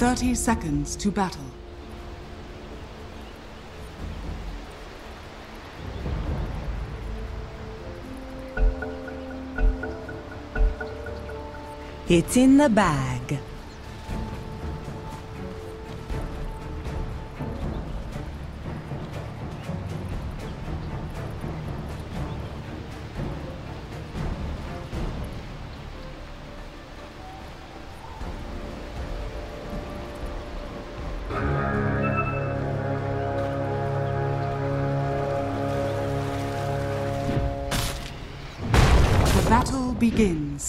30 seconds to battle. It's in the bag. The battle begins.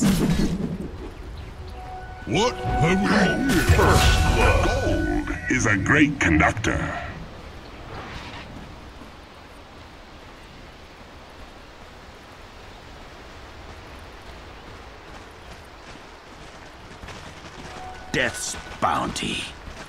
What have we here? First blood. Gold is a great conductor. Death's bounty.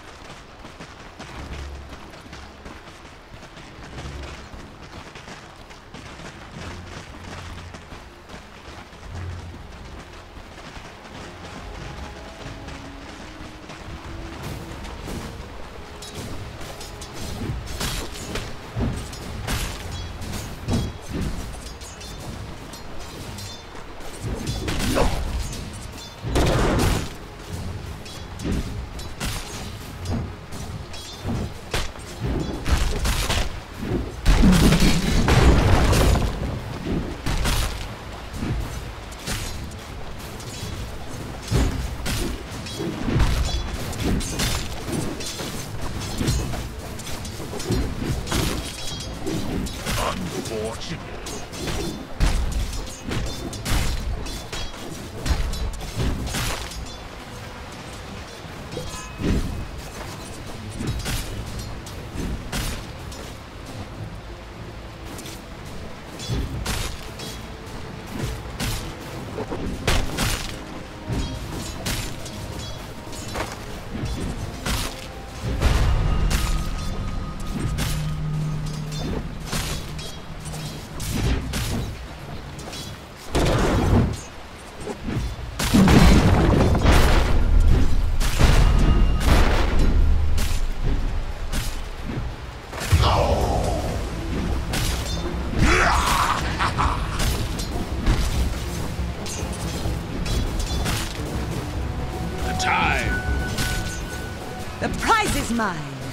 The prize is mine.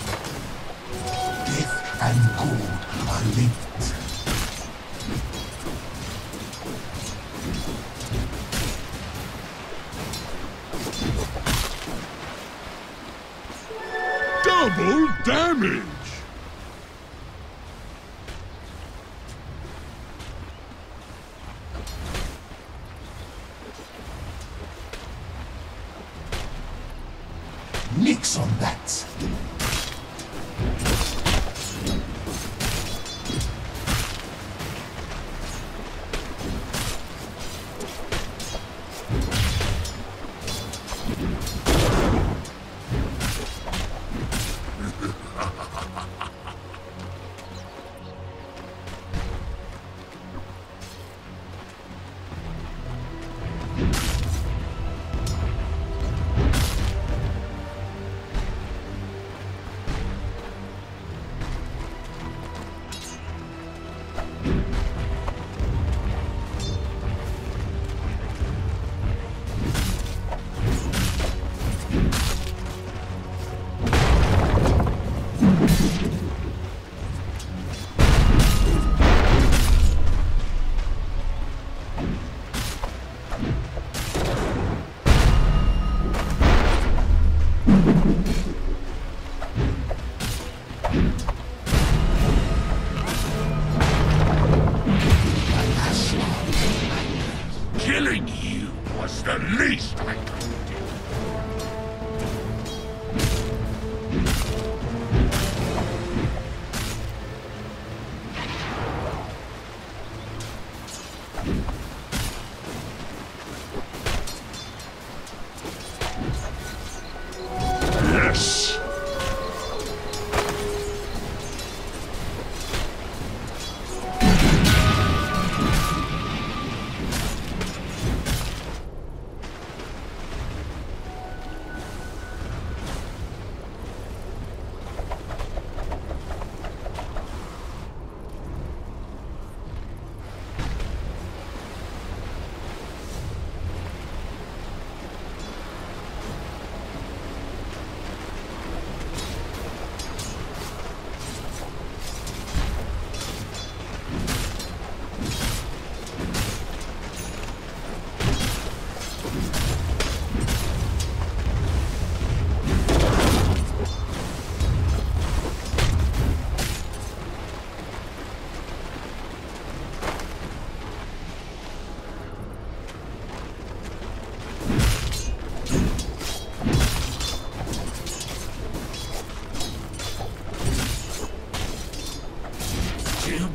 Death and gold are linked. Double damage! Nix on that.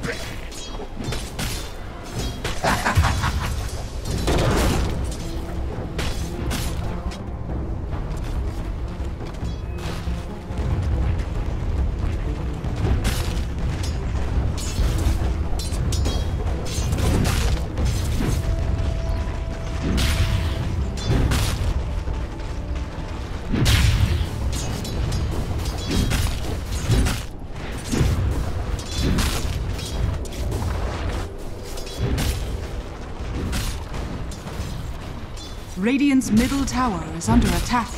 Radiant's middle tower is under attack.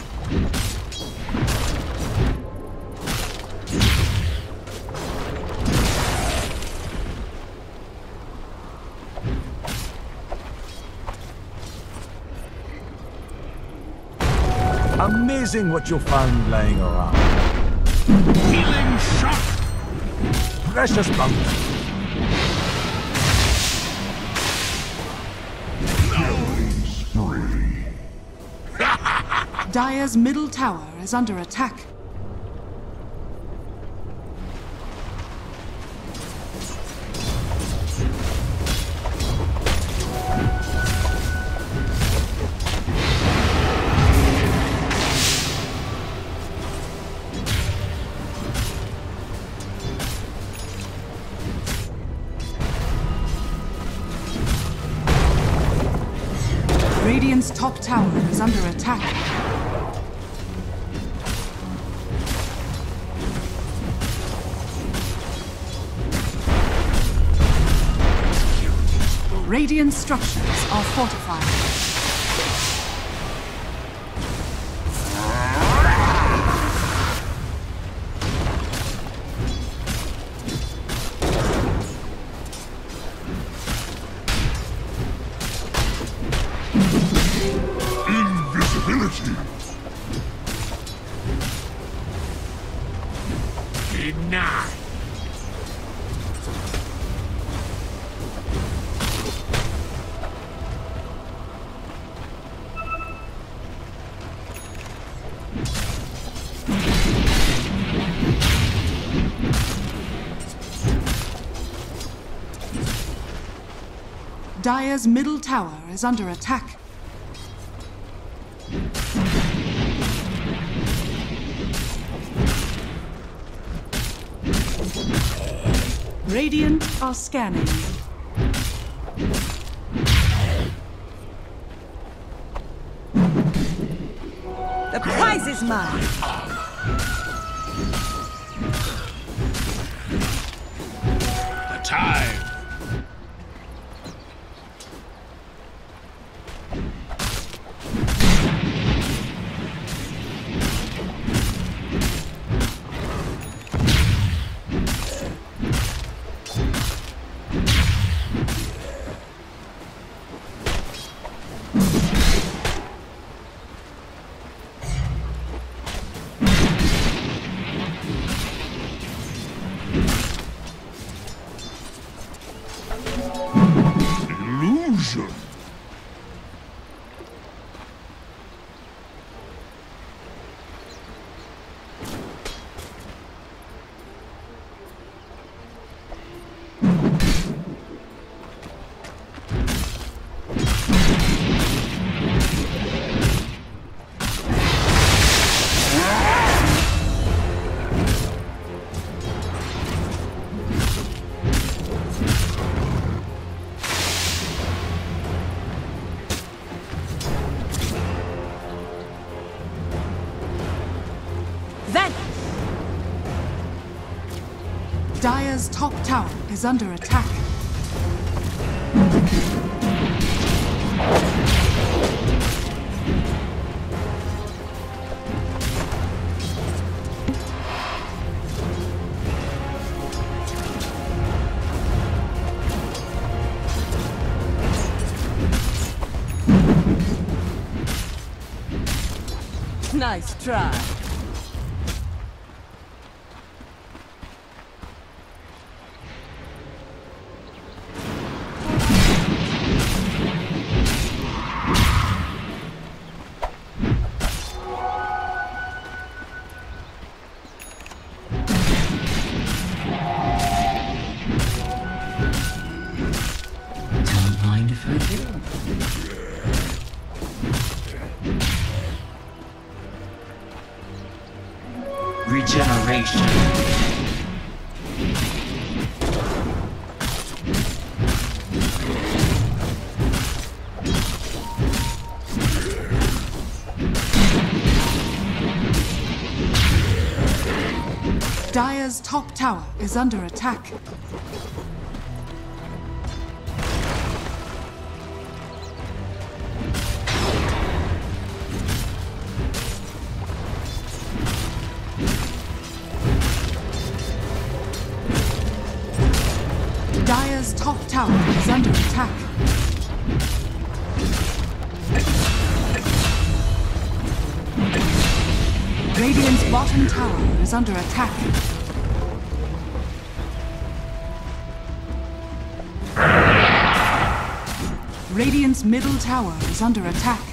Amazing what you'll find laying around. Healing shot! Precious bounty. Dire's middle tower is under attack. Radiant's top tower is under attack. Radiant structures are fortified. Invisibility. Denied. Dire's middle tower is under attack. Radiant are scanning. The prize is mine. The time. Illusion. Dire's top tower is under attack. Nice try. regeneration. Dire's top tower is under attack. Dire's top tower is under attack. Radiant's bottom tower is under attack. Radiant's middle tower is under attack.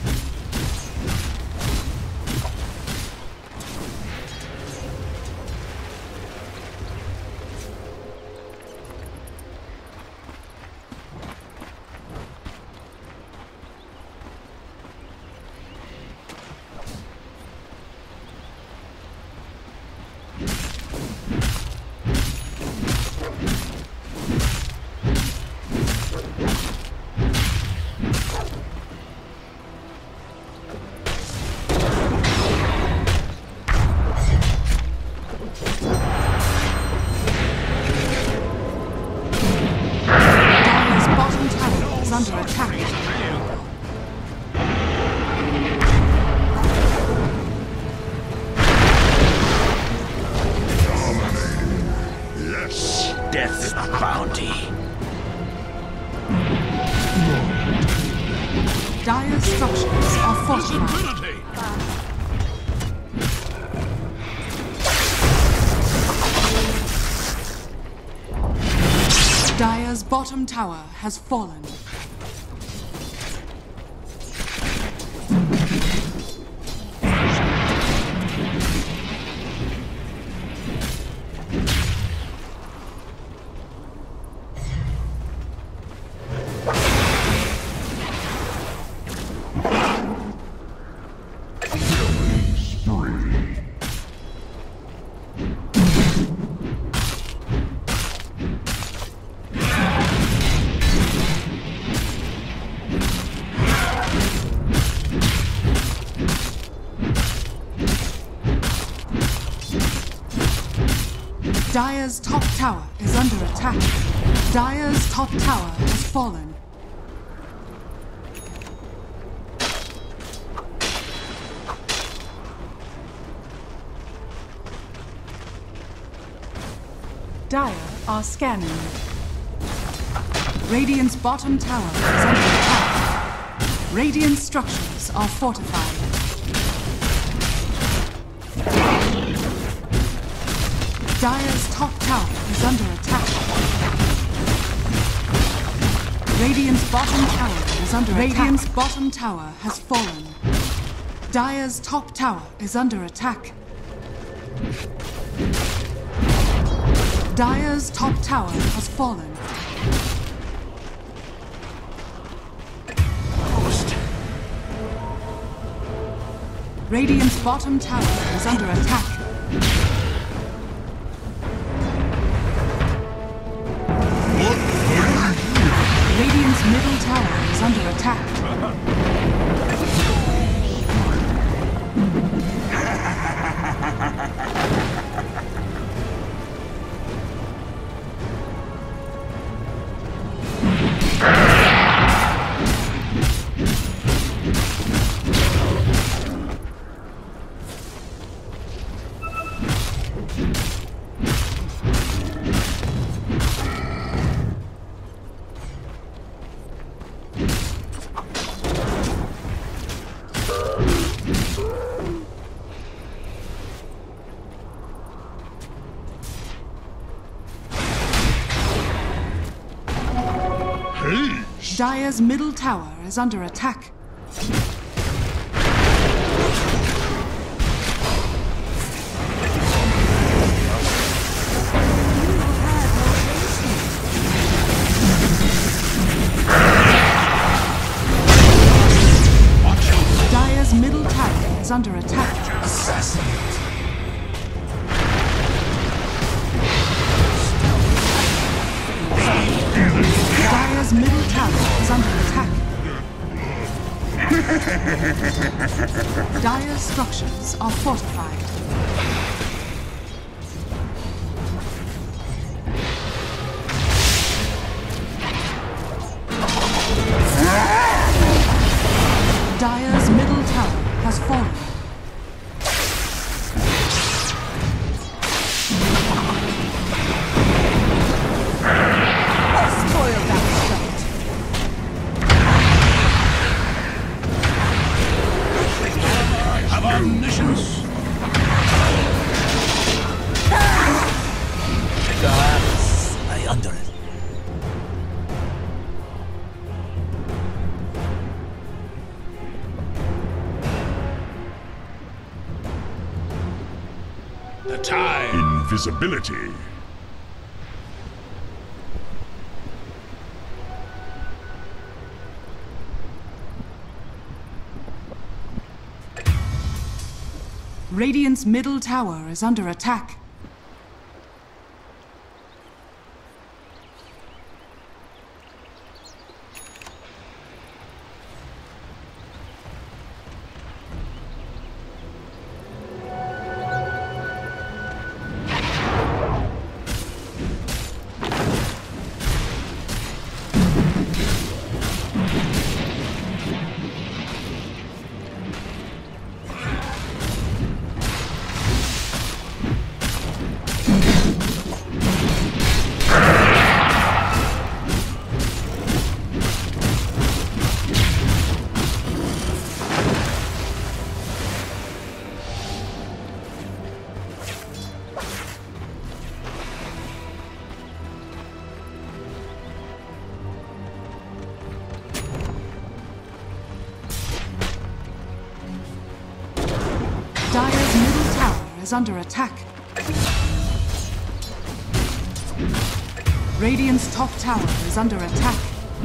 Under attack. Yes. Death's bounty. Dire's structures are fortified. Visibility. Dire's bottom tower has fallen. Dire's top tower is under attack. Dire's top tower has fallen. Dire are scanning. Radiant's bottom tower is under attack. Radiant structures are fortified. Dire's top tower is under attack. Radiant's bottom tower is under attack. Radiant's bottom tower has fallen. Dire's top tower is under attack. Dire's top tower has fallen. Radiant's bottom tower is under attack. Radiant's middle tower is under attack. Dire's middle tower is under attack. Dire's middle tower is under attack. Assassinate. Dire's structures are fortified. Dire's middle tower has fallen. Spoil that I have omniscience. I under it. The tide. Invisibility. Radiant's middle tower is under attack. Dire's middle tower is under attack. Radiant's top tower is under attack.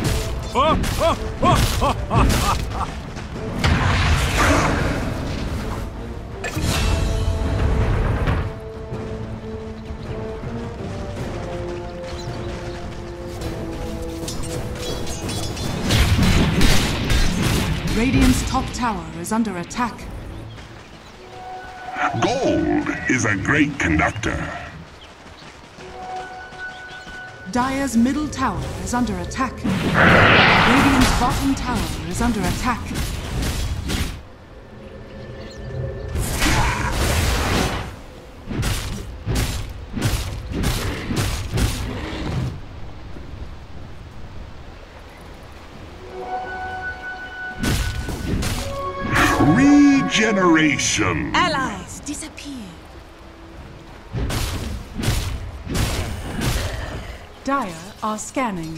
Radiant's top tower is under attack. Gold is a great conductor. Dire's middle tower is under attack. Radiant's bottom tower is under attack. Regeneration. allies disappear. Dire are scanning.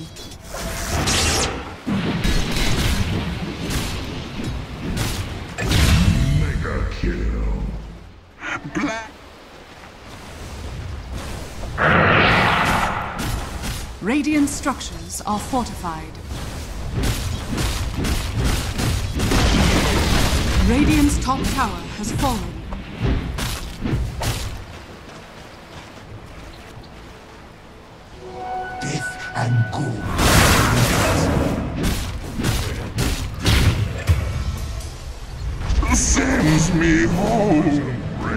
Mega kill. Black. Radiant structures are fortified. Radiant's top tower has fallen. Death and gold. Sends me home.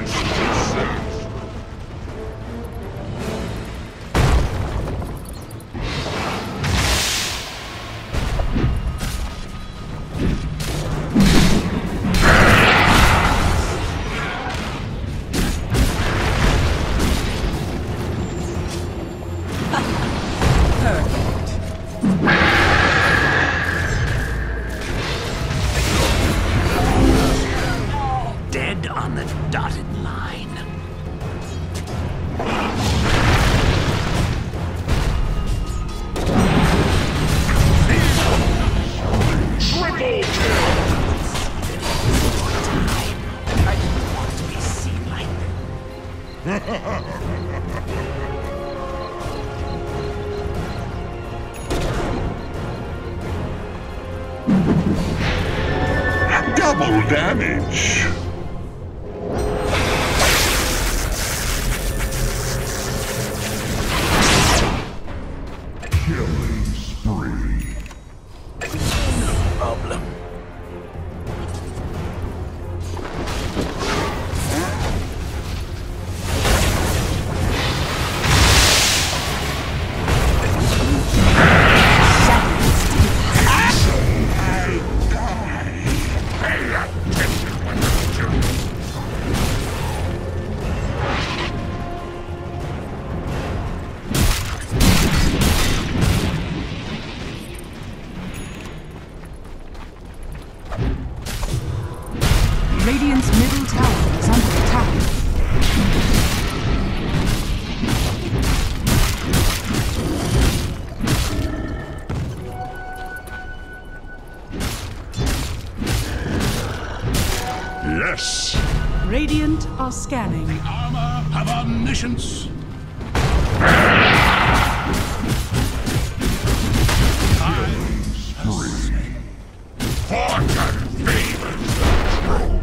Dead on the dotted line. Triple kill! I didn't want to be seen like Double damage. Killing spree. problem. Radiant are scanning. Armor have omniscience. Fortune favors the true.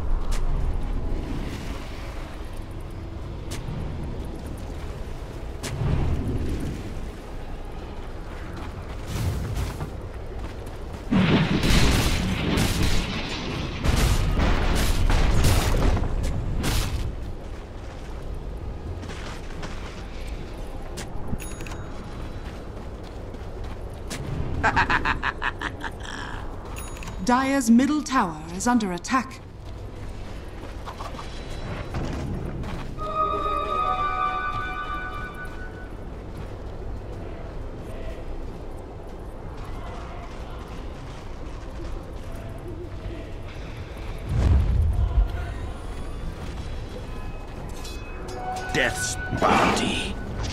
Dire's middle tower is under attack. Death's bounty.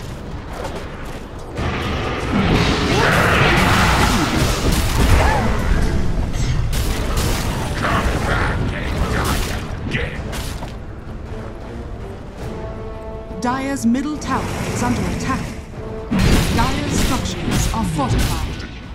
Dire's middle tower is under attack. Dire's structures are fortified.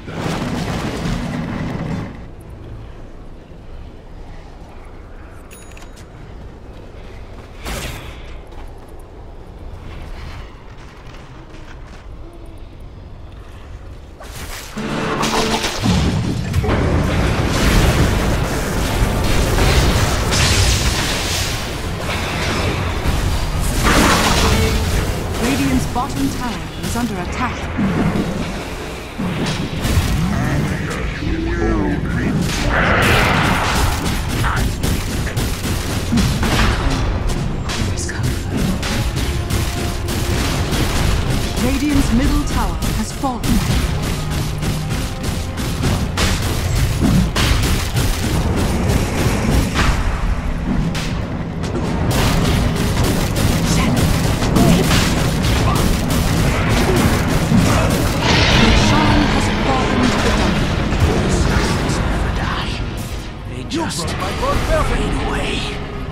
Bottom tower is under attack. Radiant's middle tower has fallen. Just fade away.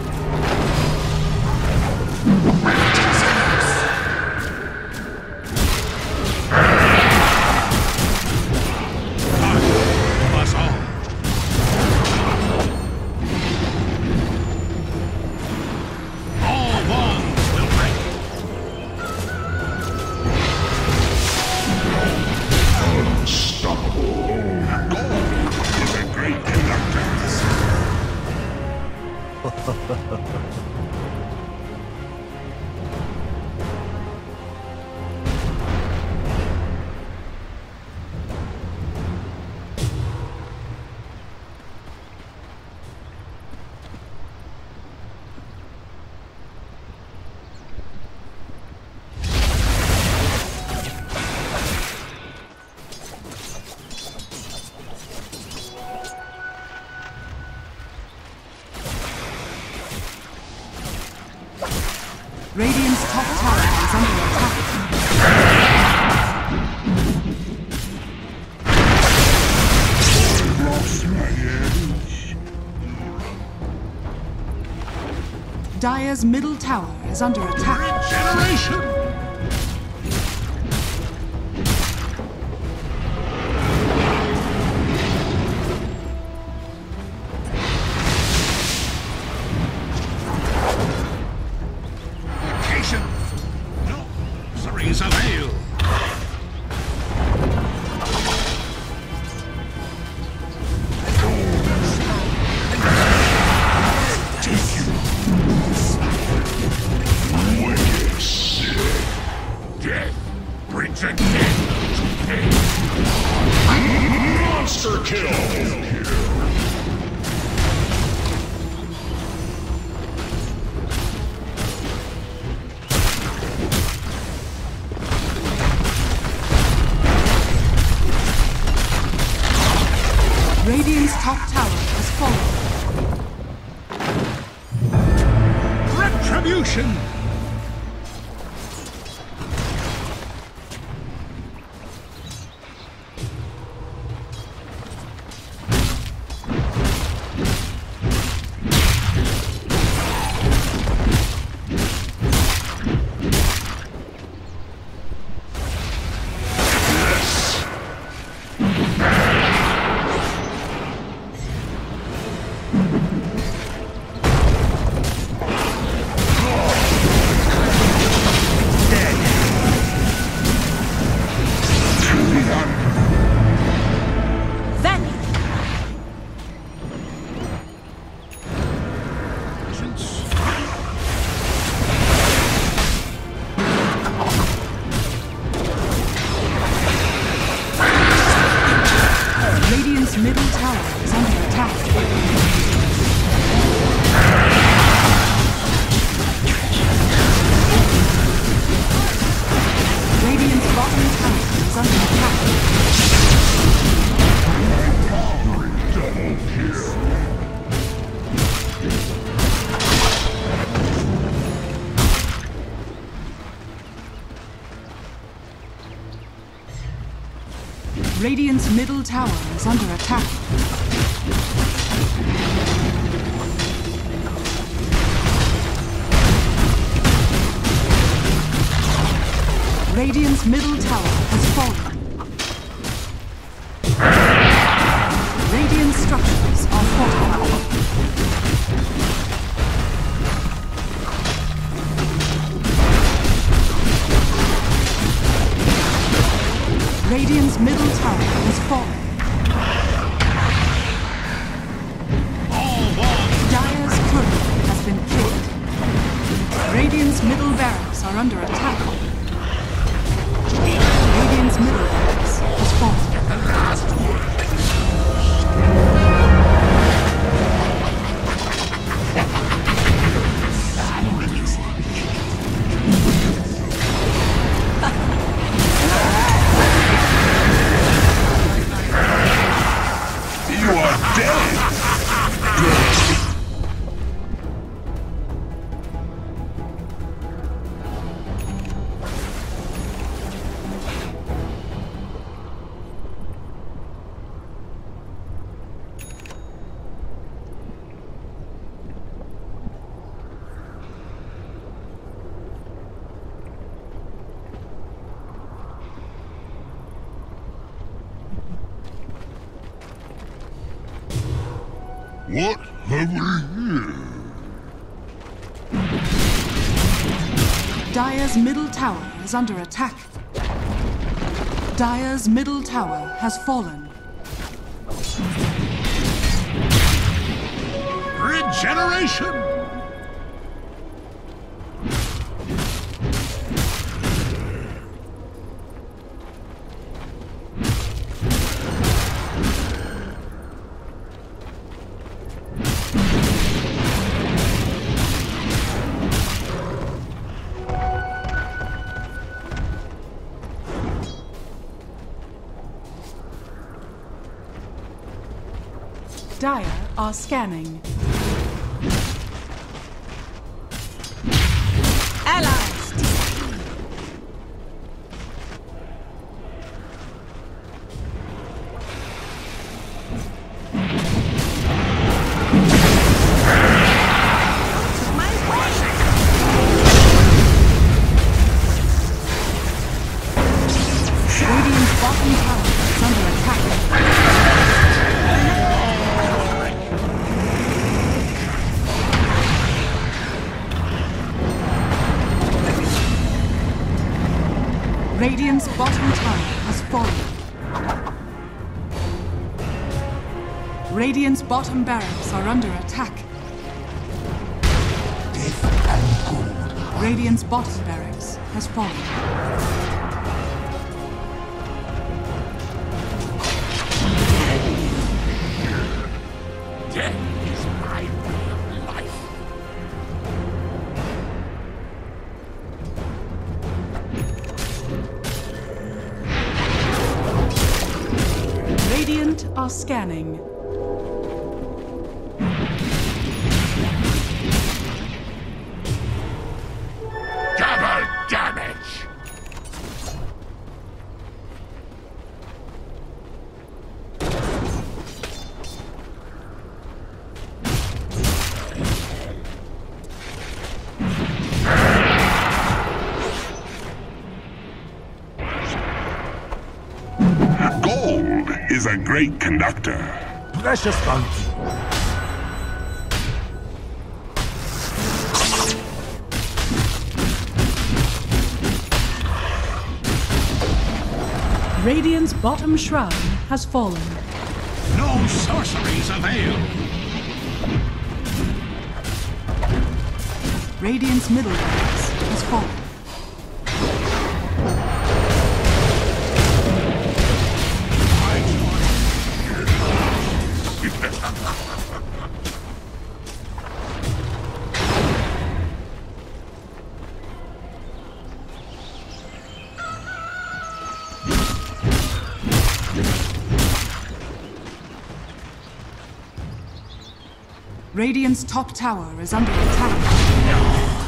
Radiant's top tower is under attack. Lost my edge. Dire's middle tower is under attack. Generation! Monster kill! Radiant's top tower has fallen. Retribution! is under attack. Radiant's middle tower is under attack. Radiant's middle tower has fallen. Radiant structures are fortified. Radiant's middle tower has fallen. Dire's courier has been killed. Radiant's middle barracks are under attack. Radiant's middle barracks has fallen. You are dead! What have we here? Dire's middle tower is under attack. Dire's middle tower has fallen. Regeneration! Dire are scanning. Allies disappear. Radiant's bottom tower is under attack. Radiant's bottom tower has fallen. Radiant's bottom barracks are under attack. Radiant's bottom barracks has fallen. Death is my way of life. Radiant are scanning. Double damage! Gold is a great conductor. Precious bounty. Radiant's bottom shrine has fallen. No sorceries avail. Radiant's middle barracks has fallen. Radiant's top tower is under attack.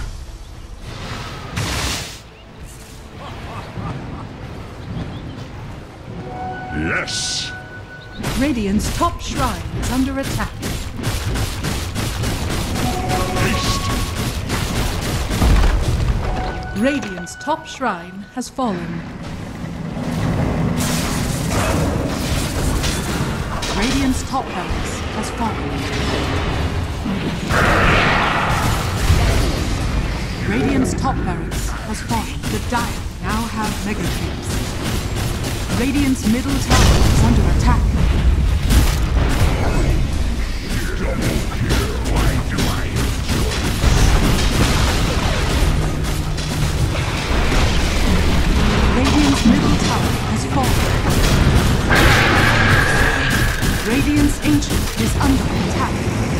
Yes. Radiant's top shrine is under attack. Haste. Radiant's top shrine has fallen. Radiant's top barracks has fallen. Radiant's top barracks has fallen. The Dire now have mega cubes. Radiant's middle tower is under attack. Radiant's middle tower has fallen. Radiant's Ancient is under attack.